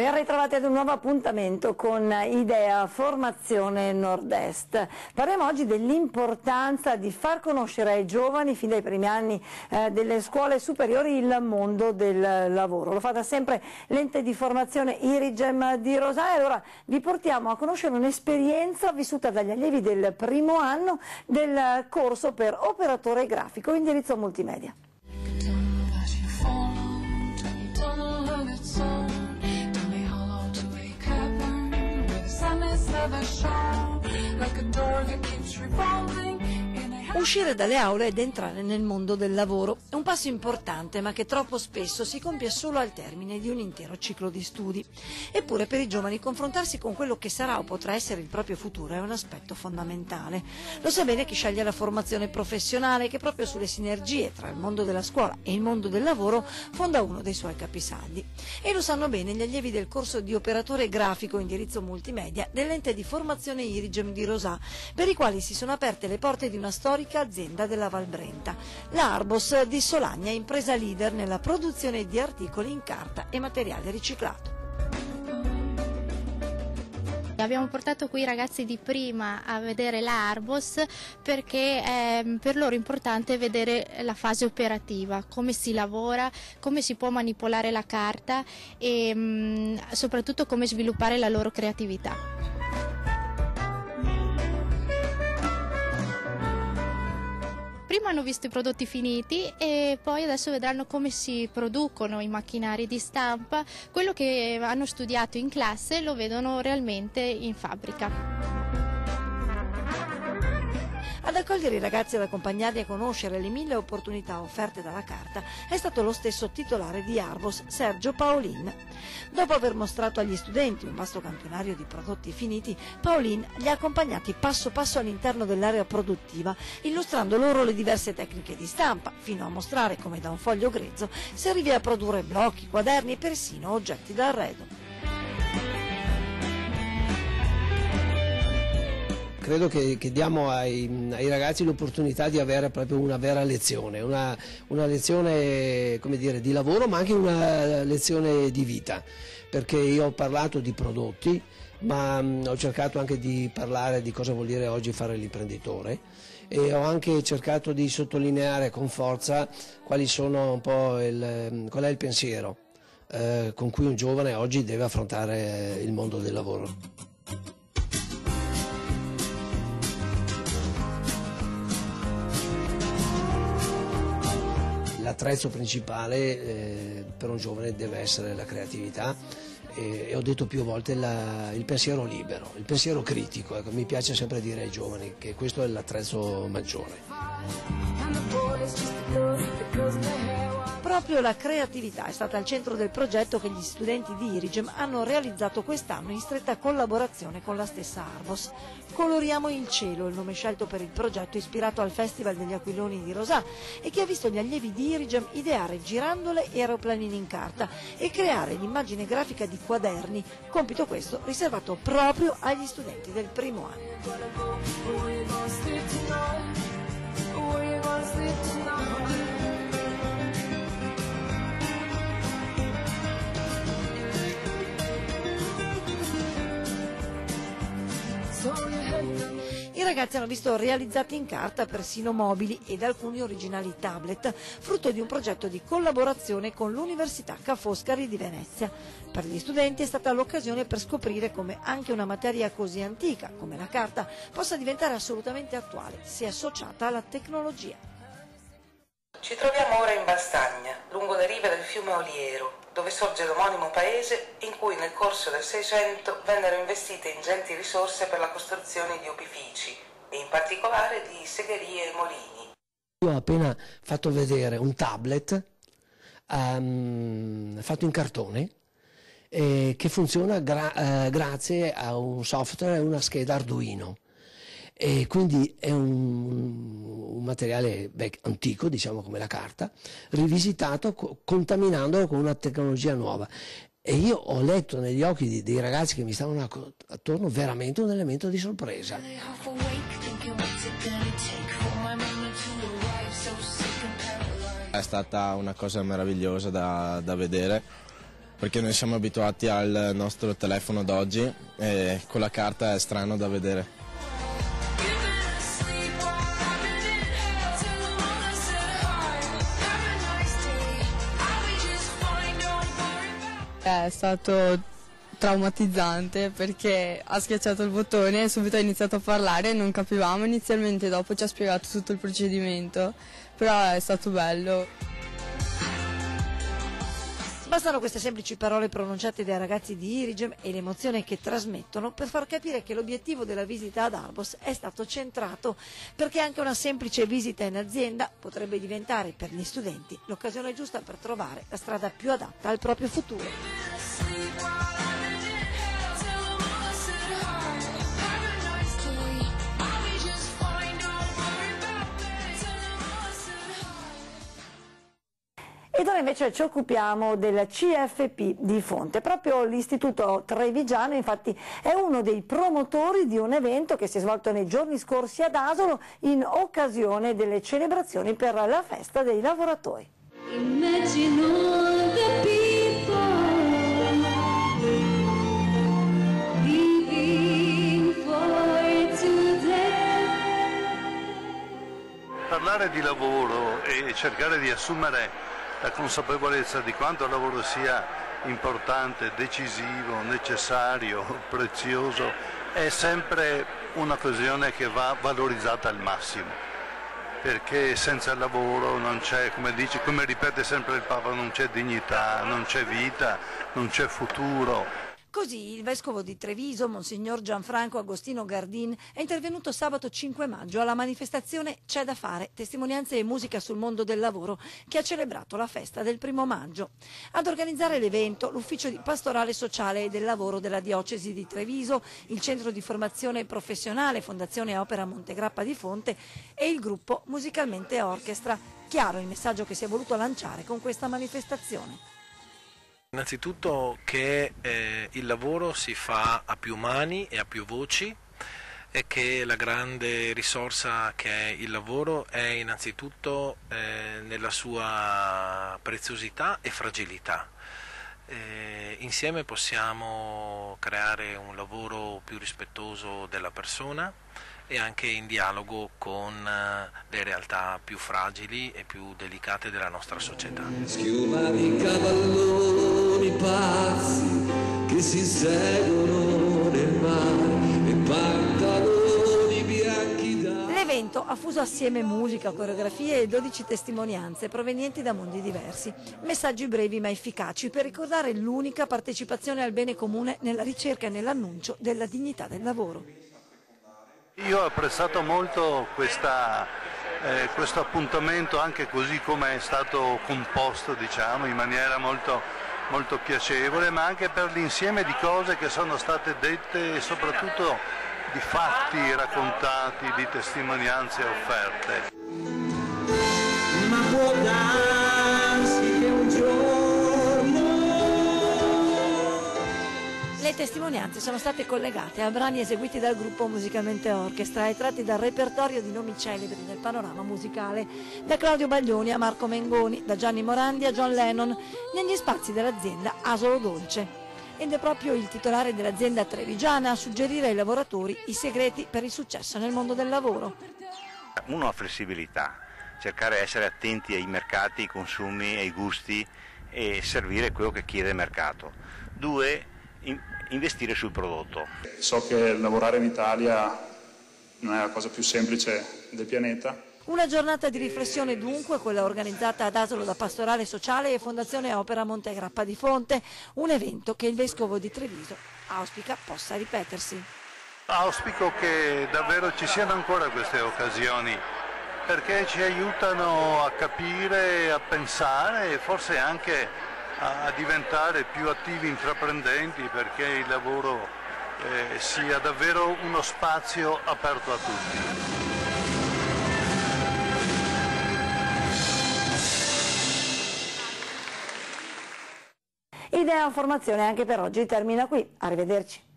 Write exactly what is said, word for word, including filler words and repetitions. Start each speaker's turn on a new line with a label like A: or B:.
A: Ben ritrovati ad un nuovo appuntamento con Idea Formazione Nord-Est. Parliamo oggi dell'importanza di far conoscere ai giovani fin dai primi anni eh, delle scuole superiori il mondo del lavoro. Lo fa da sempre l'ente di formazione Irigem di Rosà e allora vi portiamo a conoscere un'esperienza vissuta dagli allievi del primo anno del corso per operatore grafico indirizzo multimedia. Uscire dalle aule ed entrare nel mondo del lavoro è un passo importante ma che troppo spesso si compie solo al termine di un intero ciclo di studi. Eppure per i giovani confrontarsi con quello che sarà o potrà essere il proprio futuro è un aspetto fondamentale. Lo sa bene chi sceglie la formazione professionale che proprio sulle sinergie tra il mondo della scuola e il mondo del lavoro fonda uno dei suoi capisaldi. E lo sanno bene gli allievi del corso di operatore grafico indirizzo multimedia dell'ente di formazione Irigem di Rosà, per i quali si sono aperte le porte di una storica azienda della Val Brenta, la Arbos di Solagna, impresa leader nella produzione di articoli in carta e materiale riciclato.
B: Abbiamo portato qui i ragazzi di prima a vedere la Arbos perché eh, per loro è importante vedere la fase operativa, come si lavora, come si può manipolare la carta e mh, soprattutto come sviluppare la loro creatività. Prima hanno visto i prodotti finiti e poi adesso vedranno come si producono i macchinari di stampa, quello che hanno studiato in classe lo vedono realmente in fabbrica.
A: Ad accogliere i ragazzi e ad accompagnarli a conoscere le mille opportunità offerte dalla carta è stato lo stesso titolare di Arbos, Sergio Paolin. Dopo aver mostrato agli studenti un vasto campionario di prodotti finiti, Paolin li ha accompagnati passo passo all'interno dell'area produttiva, illustrando loro le diverse tecniche di stampa, fino a mostrare come da un foglio grezzo si arrivi a produrre blocchi, quaderni e persino oggetti d'arredo.
C: Credo che, che diamo ai, ai ragazzi l'opportunità di avere proprio una vera lezione, una, una lezione come dire, di lavoro ma anche una lezione di vita, perché io ho parlato di prodotti ma mh, ho cercato anche di parlare di cosa vuol dire oggi fare l'imprenditore e ho anche cercato di sottolineare con forza quali sono un po' il, qual è il pensiero eh, con cui un giovane oggi deve affrontare il mondo del lavoro. L'attrezzo principale eh, per un giovane deve essere la creatività e, e ho detto più volte la, il pensiero libero, il pensiero critico, ecco, mi piace sempre dire ai giovani che questo è l'attrezzo maggiore.
A: Proprio la creatività è stata al centro del progetto che gli studenti di Irigem hanno realizzato quest'anno in stretta collaborazione con la stessa Arbos. Coloriamo il cielo, il nome scelto per il progetto ispirato al Festival degli Aquiloni di Rosà e che ha visto gli allievi di Irigem ideare girandole e aeroplanini in carta e creare l'immagine grafica di quaderni, compito questo riservato proprio agli studenti del primo anno. I ragazzi hanno visto realizzati in carta persino mobili ed alcuni originali tablet, frutto di un progetto di collaborazione con l'Università Ca' Foscari di Venezia. Per gli studenti è stata l'occasione per scoprire come anche una materia così antica come la carta possa diventare assolutamente attuale se associata alla tecnologia.
D: Ci troviamo ora in Vastagna, lungo le rive del fiume Oliero, dove sorge l'omonimo paese in cui nel corso del Seicento vennero investite ingenti risorse per la costruzione di opifici e in particolare di segherie e molini.
C: Io ho appena fatto vedere un tablet um, fatto in cartone eh, che funziona gra eh, grazie a un software e una scheda Arduino. E quindi è un, un materiale beh, antico, diciamo come la carta, rivisitato, co contaminandolo con una tecnologia nuova. E io ho letto negli occhi di, dei ragazzi che mi stavano attorno veramente un elemento di sorpresa.
E: È stata una cosa meravigliosa da, da vedere perché noi siamo abituati al nostro telefono d'oggi e con la carta è strano da vedere.
F: È stato traumatizzante perché ha schiacciato il bottone e subito ha iniziato a parlare e non capivamo inizialmente, dopo ci ha spiegato tutto il procedimento, però è stato bello.
A: Bastano queste semplici parole pronunciate dai ragazzi di Irigem e l'emozione che trasmettono per far capire che l'obiettivo della visita ad Arbos è stato centrato, perché anche una semplice visita in azienda potrebbe diventare per gli studenti l'occasione giusta per trovare la strada più adatta al proprio futuro. Ed ora invece ci occupiamo del C F P di Fonte. Proprio l'Istituto Trevigiano infatti è uno dei promotori di un evento che si è svolto nei giorni scorsi ad Asolo in occasione delle celebrazioni per la festa dei lavoratori.
G: Parlare di lavoro e cercare di assumere la consapevolezza di quanto il lavoro sia importante, decisivo, necessario, prezioso, è sempre un'occasione che va valorizzata al massimo, perché senza il lavoro non c'è, come dice, come ripete sempre il Papa, non c'è dignità, non c'è vita, non c'è futuro.
A: Così il vescovo di Treviso, Monsignor Gianfranco Agostino Gardin, è intervenuto sabato cinque maggio alla manifestazione C'è da fare, testimonianze e musica sul mondo del lavoro, che ha celebrato la festa del primo maggio. Ad organizzare l'evento l'Ufficio di Pastorale Sociale e del Lavoro della Diocesi di Treviso, il Centro di Formazione Professionale Fondazione Opera Montegrappa di Fonte e il gruppo Musicalmente Orchestra. Chiaro il messaggio che si è voluto lanciare con questa manifestazione.
H: Innanzitutto che eh, il lavoro si fa a più mani e a più voci e che la grande risorsa che è il lavoro è innanzitutto eh, nella sua preziosità e fragilità. Eh, insieme possiamo creare un lavoro più rispettoso della persona e anche in dialogo con le realtà più fragili e più delicate della nostra società.
I: Schiuma di cavalloni pazzi che si seguono nel mare e pantaloni bianchi da...
A: L'evento ha fuso assieme musica, coreografie e dodici testimonianze provenienti da mondi diversi. Messaggi brevi ma efficaci per ricordare l'unica partecipazione al bene comune nella ricerca e nell'annuncio della dignità del lavoro.
G: Io ho apprezzato molto questa, eh, questo appuntamento, anche così come è stato composto, diciamo, in maniera molto, molto piacevole, ma anche per l'insieme di cose che sono state dette e soprattutto di fatti raccontati, di testimonianze offerte.
I: Ma può darsi che un giorno...
A: Le testimonianze sono state collegate a brani eseguiti dal gruppo Musicalmente Orchestra e tratti dal repertorio di nomi celebri del panorama musicale, da Claudio Baglioni a Marco Mengoni, da Gianni Morandi a John Lennon, negli spazi dell'azienda Asolo Dolce. Ed è proprio il titolare dell'azienda trevigiana a suggerire ai lavoratori i segreti per il successo nel mondo del lavoro.
J: Uno, la flessibilità, cercare di essere attenti ai mercati, ai consumi, ai gusti e servire quello che chiede il mercato. Due, investire sul prodotto.
K: So che lavorare in Italia non è la cosa più semplice del pianeta.
A: Una giornata di riflessione dunque, quella organizzata ad Asolo da Pastorale Sociale e Fondazione Opera Montegrappa di Fonte, un evento che il Vescovo di Treviso auspica possa ripetersi.
G: Auspico che davvero ci siano ancora queste occasioni, perché ci aiutano a capire, a pensare e forse anche a diventare più attivi intraprendenti, perché il lavoro eh, sia davvero uno spazio aperto a tutti.
A: Idea Formazione anche per oggi termina qui. Arrivederci.